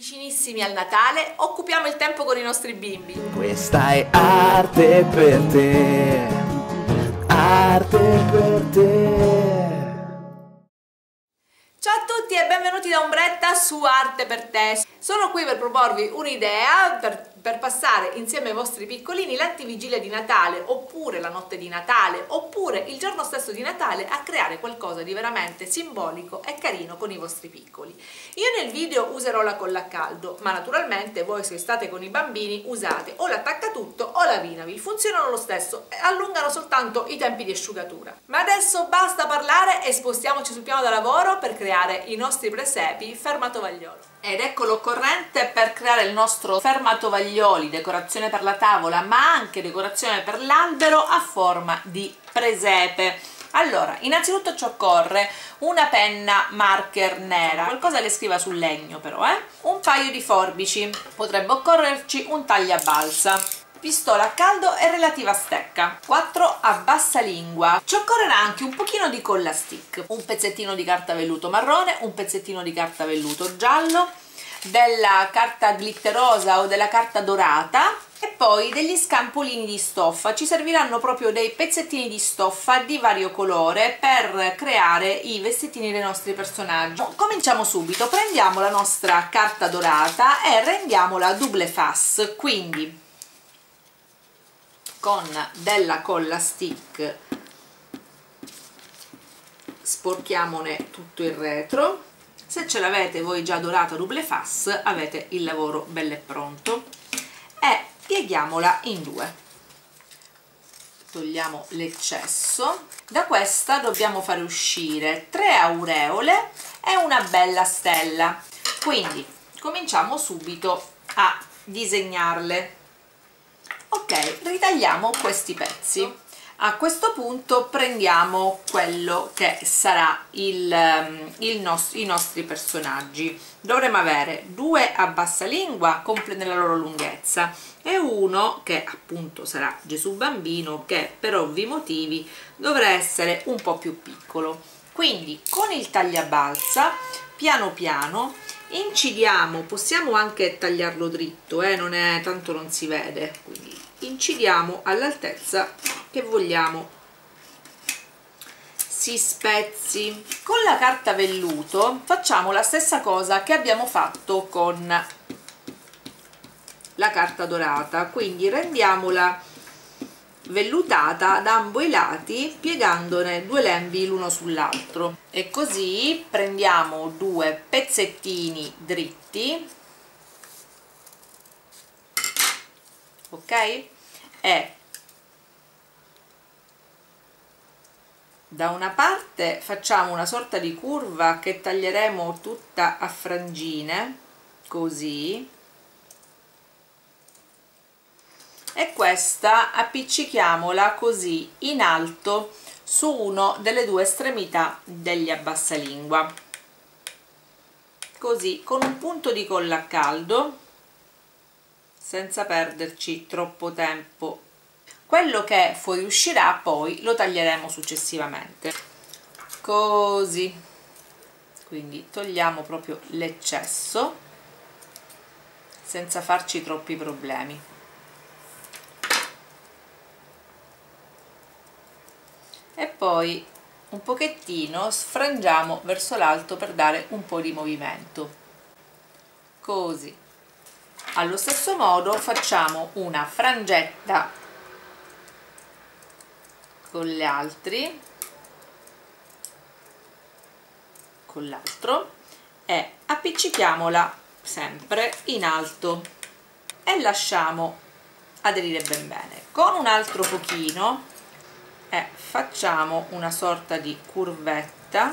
Vicinissimi al Natale, occupiamo il tempo con i nostri bimbi. Questa è arte per te, arte per te. Ciao a tutti e benvenuti da Ombretta su Arte per te. Sono qui per proporvi un'idea per passare insieme ai vostri piccolini l'antivigilia di Natale, oppure la notte di Natale, oppure il giorno stesso di Natale, a creare qualcosa di veramente simbolico e carino con i vostri piccoli. Io nel video userò la colla a caldo, ma naturalmente voi, se state con i bambini, usate o l'attaccatutto o la Vinavil. Funzionano lo stesso e allungano soltanto i tempi di asciugatura. Ma adesso basta parlare e spostiamoci sul piano da lavoro per creare i nostri presepi fermatovaglioli. Ed ecco l'occorrente per creare il nostro fermatovaglioli, decorazione per la tavola ma anche decorazione per l'albero a forma di presepe. Allora, innanzitutto ci occorre una penna marker nera, qualcosa che scriva sul legno però, un paio di forbici, potrebbe occorrerci un tagliabalsa, pistola a caldo e relativa stecca, 4 abbasalingua. Ci occorrerà anche un pochino di colla stick, un pezzettino di carta velluto marrone, un pezzettino di carta velluto giallo, della carta glitterosa o della carta dorata e poi degli scampolini di stoffa. Ci serviranno proprio dei pezzettini di stoffa di vario colore per creare i vestitini dei nostri personaggi. Cominciamo subito, prendiamo la nostra carta dorata e rendiamola double face, quindi con della colla stick sporchiamone tutto il retro. Se ce l'avete voi già dorata double face, avete il lavoro bello e pronto, e pieghiamola in due. Togliamo l'eccesso. Da questa dobbiamo fare uscire 3 aureole e una bella stella, quindi cominciamo subito a disegnarle. Ok, ritagliamo questi pezzi. A questo punto prendiamo quello che sarà i nostri personaggi. Dovremo avere 2 abbasalingua nella loro lunghezza e uno che appunto sarà Gesù bambino, che per ovvi motivi dovrà essere un po' più piccolo. Quindi con il tagliabalza piano piano incidiamo, possiamo anche tagliarlo dritto, tanto non si vede, quindi incidiamo all'altezza che vogliamo si spezzi. Con la carta velluto facciamo la stessa cosa che abbiamo fatto con la carta dorata, quindi rendiamola vellutata da ambo i lati piegandone 2 lembi l'uno sull'altro, e così prendiamo 2 pezzettini dritti, ok, e da una parte facciamo una sorta di curva che taglieremo tutta a frangine, così, e questa appiccichiamola così in alto su uno delle 2 estremità degli abbasalingua, così con un punto di colla a caldo, senza perderci troppo tempo. Quello che fuoriuscirà poi lo taglieremo successivamente, così, quindi togliamo proprio l'eccesso senza farci troppi problemi. E poi un pochettino sfrangiamo verso l'alto per dare un po' di movimento, così. Allo stesso modo facciamo una frangetta con gli altri, con l'altro, e appiccichiamola sempre in alto e lasciamo aderire ben bene. Con un altro pochino e facciamo una sorta di curvetta,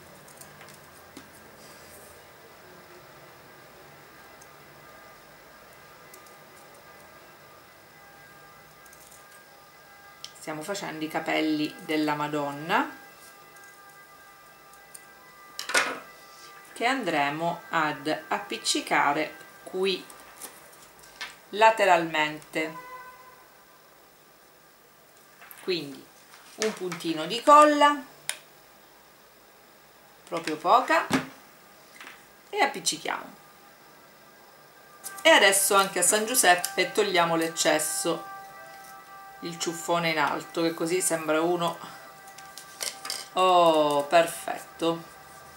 stiamo facendo i capelli della Madonna, che andremo ad appiccicare qui lateralmente, quindi un puntino di colla, proprio poca, e appiccichiamo. E adesso anche a San Giuseppe togliamo l'eccesso, il ciuffone in alto, che così sembra uno, oh, perfetto.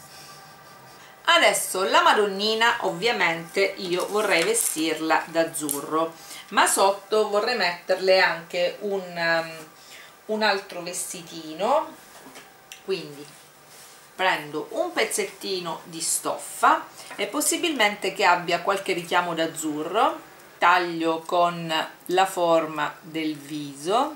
Adesso la Madonnina ovviamente io vorrei vestirla d'azzurro, ma sotto vorrei metterle anche un altro vestitino, quindi prendo un pezzettino di stoffa e possibilmente che abbia qualche richiamo d'azzurro, taglio con la forma del viso,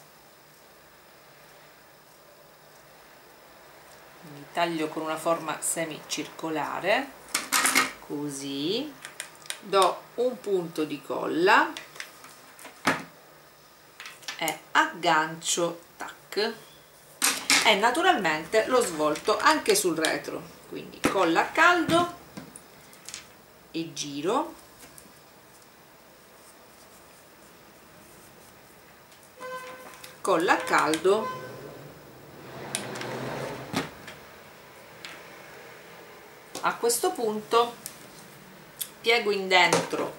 taglio con una forma semicircolare, così, do un punto di colla e aggancio, tac, e naturalmente lo svolto anche sul retro, quindi colla a caldo e giro, colla a caldo, a questo punto piego in dentro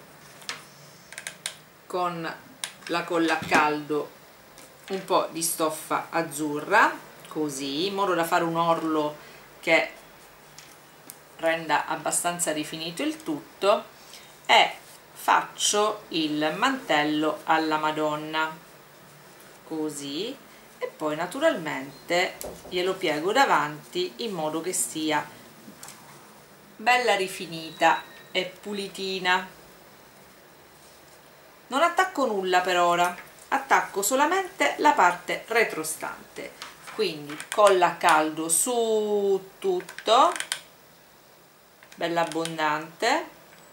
con la colla a caldo un po' di stoffa azzurra, così, in modo da fare un orlo che renda abbastanza rifinito il tutto, e faccio il mantello alla Madonna, così, e poi naturalmente glielo piego davanti in modo che sia bella rifinita e pulitina. Non attacco nulla per ora, attacco solamente la parte retrostante, quindi colla a caldo su tutto, bella abbondante,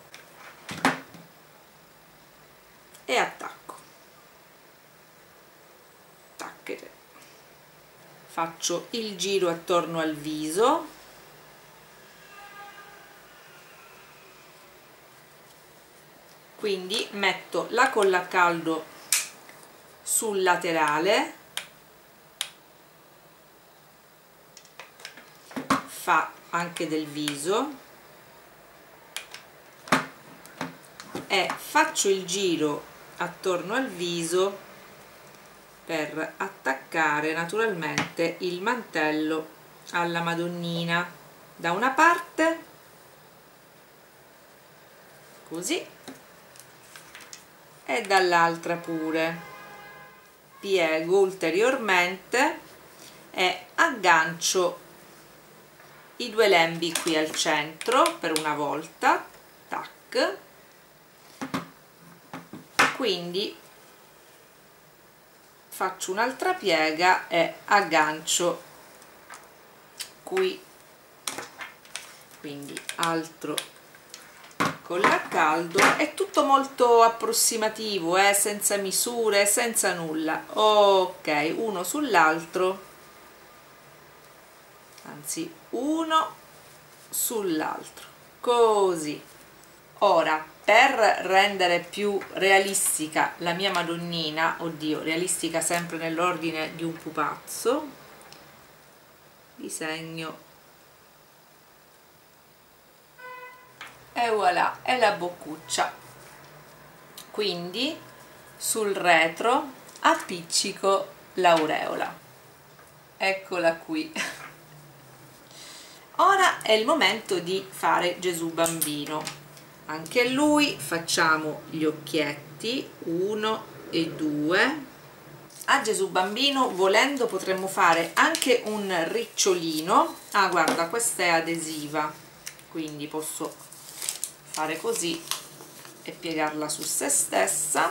e attacco, tacchete, faccio il giro attorno al viso, quindi metto la colla a caldo sul laterale, fa anche del viso, e faccio il giro attorno al viso per attaccare naturalmente il mantello alla Madonnina da una parte, così, e dall'altra pure. Piego ulteriormente e aggancio i due lembi qui al centro per una volta, tac, quindi faccio un'altra piega e aggancio qui, quindi altro colla a caldo. È tutto molto approssimativo, senza misure, senza nulla, ok, uno sull'altro, anzi uno sull'altro, così. Ora, per rendere più realistica la mia Madonnina, oddio, realistica sempre nell'ordine di un pupazzo, disegno, e voilà, è la boccuccia. Quindi sul retro appiccico l'aureola, eccola qui. Ora è il momento di fare Gesù Bambino. Anche lui facciamo gli occhietti, 1 e 2. A Gesù Bambino, volendo, potremmo fare anche un ricciolino. Ah, guarda, questa è adesiva, quindi posso fare così e piegarla su se stessa.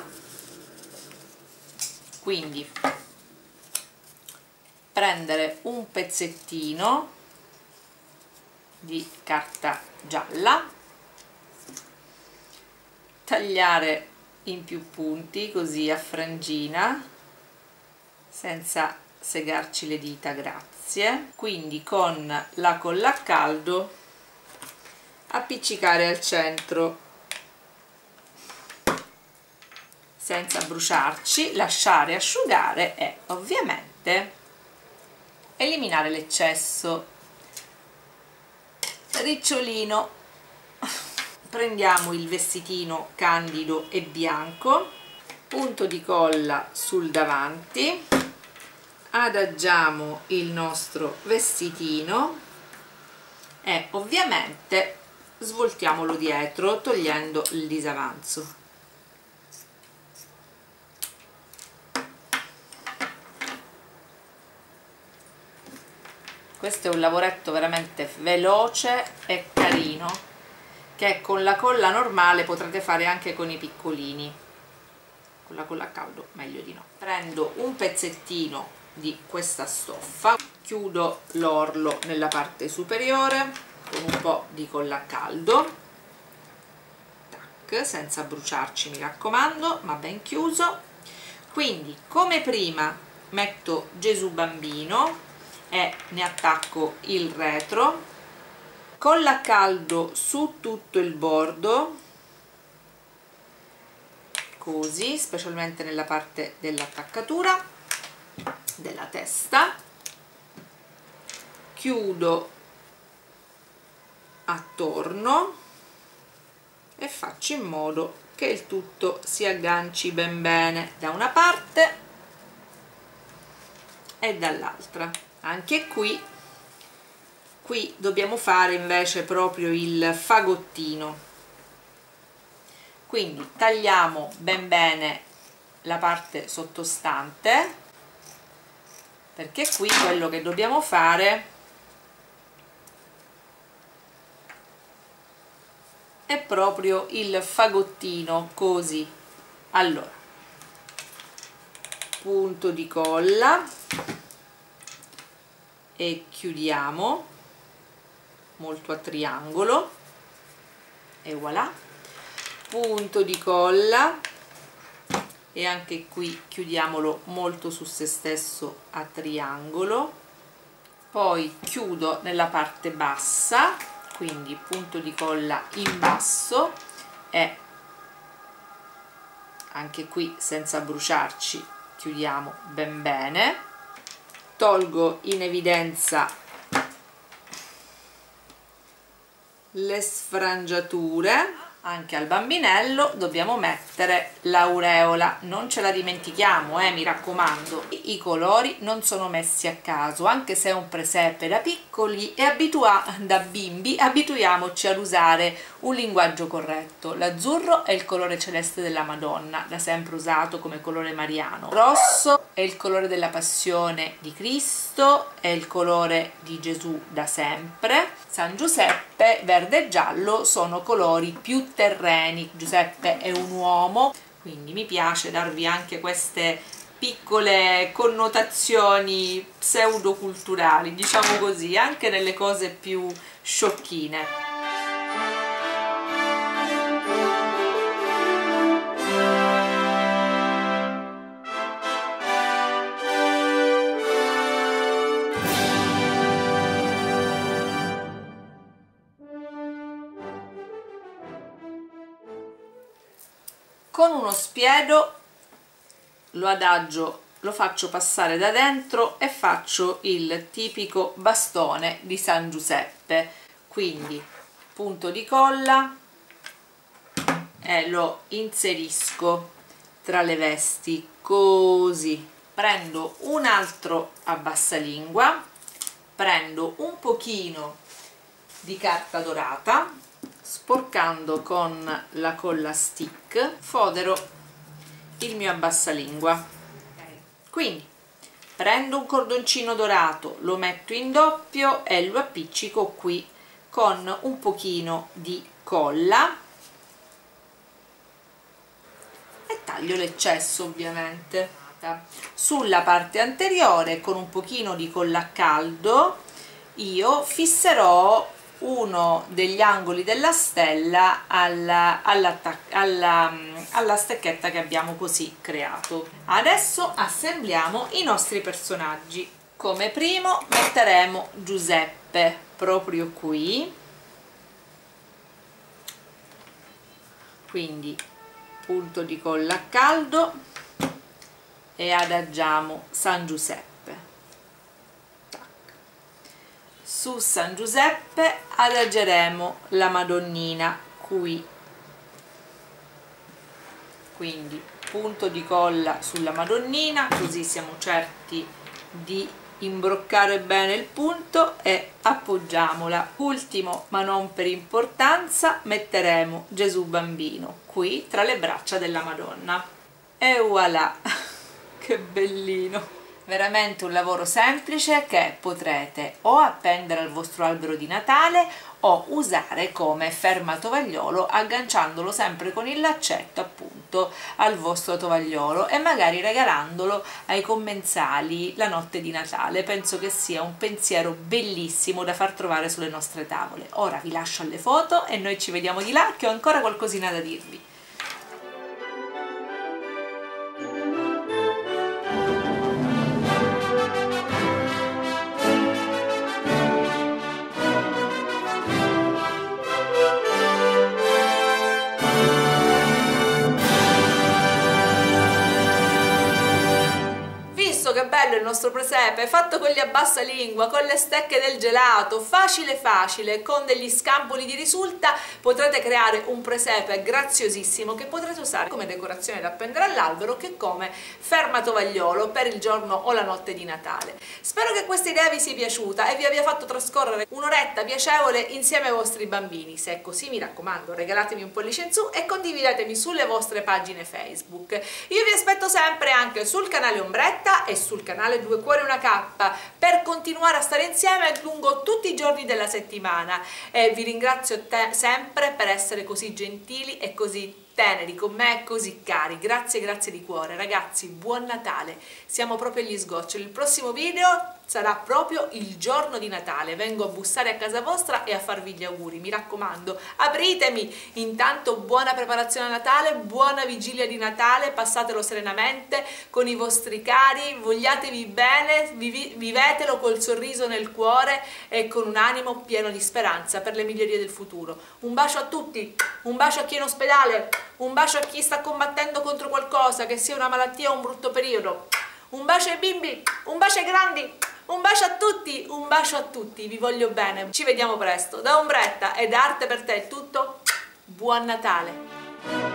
Quindi prendere un pezzettino di carta gialla, tagliare in più punti così a frangina senza segarci le dita, grazie. Quindi con la colla a caldo appiccicare al centro senza bruciarci, lasciare asciugare e ovviamente eliminare l'eccesso. Ricciolino, prendiamo il vestitino candido e bianco, punto di colla sul davanti, adagiamo il nostro vestitino e ovviamente svoltiamolo dietro togliendo il disavanzo. Questo è un lavoretto veramente veloce e carino che con la colla normale potrete fare anche con i piccolini, con la colla a caldo meglio di no. Prendo un pezzettino di questa stoffa, chiudo l'orlo nella parte superiore con un po' di colla a caldo, tac, senza bruciarci mi raccomando, ma ben chiuso. Quindi come prima metto Gesù bambino e ne attacco il retro, colla a caldo su tutto il bordo, così, specialmente nella parte dell'attaccatura della testa, chiudo attorno e faccio in modo che il tutto si agganci ben bene da una parte e dall'altra. Anche qui dobbiamo fare invece proprio il fagottino, quindi tagliamo ben bene la parte sottostante, perché qui quello che dobbiamo fare è proprio il fagottino, così. Allora, punto di colla e chiudiamo molto a triangolo e voilà, punto di colla e anche qui chiudiamolo molto su se stesso a triangolo, poi chiudo nella parte bassa, quindi punto di colla in basso e anche qui senza bruciarci chiudiamo ben bene, tolgo in evidenza le sfrangiature. Anche al bambinello dobbiamo mettere l'aureola, non ce la dimentichiamo, mi raccomando. I colori non sono messi a caso, anche se è un presepe da piccoli e da bimbi, abituiamoci ad usare un linguaggio corretto. L'azzurro è il colore celeste della Madonna, da sempre usato come colore mariano. Il rosso è il colore della passione di Cristo, è il colore di Gesù da sempre. San Giuseppe, verde e giallo, sono colori più terreni. Giuseppe è un uomo, quindi mi piace darvi anche queste piccole connotazioni pseudoculturali, diciamo così, anche nelle cose più sciocchine. Con uno spiedo lo adagio, lo faccio passare da dentro e faccio il tipico bastone di San Giuseppe, quindi punto di colla e lo inserisco tra le vesti, così. Prendo un altro abbassalingua, prendo un pochino di carta dorata, sporcando con la colla stick fodero il mio abbassalingua. Quindi prendo un cordoncino dorato, lo metto in doppio e lo appiccico qui con un pochino di colla e taglio l'eccesso ovviamente. Sulla parte anteriore con un pochino di colla a caldo io fisserò uno degli angoli della stella alla stecchetta che abbiamo così creato. Adesso assembliamo i nostri personaggi. Come primo metteremo Giuseppe proprio qui, quindi punto di colla a caldo e adagiamo San Giuseppe. Su San Giuseppe adageremo la Madonnina qui, quindi punto di colla sulla Madonnina, così siamo certi di imbroccare bene il punto e appoggiamola. Ultimo ma non per importanza, metteremo Gesù bambino qui tra le braccia della Madonna e voilà, che bellino! Veramente un lavoro semplice che potrete o appendere al vostro albero di Natale o usare come fermatovagliolo, agganciandolo sempre con il laccetto appunto al vostro tovagliolo e magari regalandolo ai commensali la notte di Natale. Penso che sia un pensiero bellissimo da far trovare sulle nostre tavole. Ora vi lascio alle foto e noi ci vediamo di là, che ho ancora qualcosina da dirvi. Che bello il nostro presepe, fatto con gli abbasalingua, con le stecche del gelato, facile facile, con degli scampoli di risulta potrete creare un presepe graziosissimo che potrete usare come decorazione da appendere all'albero che come fermatovagliolo per il giorno o la notte di Natale. Spero che questa idea vi sia piaciuta e vi abbia fatto trascorrere un'oretta piacevole insieme ai vostri bambini. Se è così, mi raccomando, regalatemi un pollice in su e condividetemi sulle vostre pagine Facebook. Io vi aspetto sempre anche sul canale Ombretta e sul canale Due Cuori Una Cappa per continuare a stare insieme lungo tutti i giorni della settimana e vi ringrazio sempre per essere così gentili e così teneri con me e così cari. Grazie, grazie di cuore ragazzi, buon Natale, siamo proprio agli sgoccioli. Il prossimo video sarà proprio il giorno di Natale, vengo a bussare a casa vostra e a farvi gli auguri, mi raccomando apritemi. Intanto buona preparazione a Natale, buona vigilia di Natale, passatelo serenamente con i vostri cari, vogliatevi bene, vivetelo col sorriso nel cuore e con un animo pieno di speranza per le migliorie del futuro. Un bacio a tutti, un bacio a chi è in ospedale, un bacio a chi sta combattendo contro qualcosa, che sia una malattia o un brutto periodo. Un bacio ai bimbi, un bacio ai grandi, un bacio a tutti, un bacio a tutti, vi voglio bene. Ci vediamo presto. Da Ombretta e da Arte per Te è tutto. Buon Natale!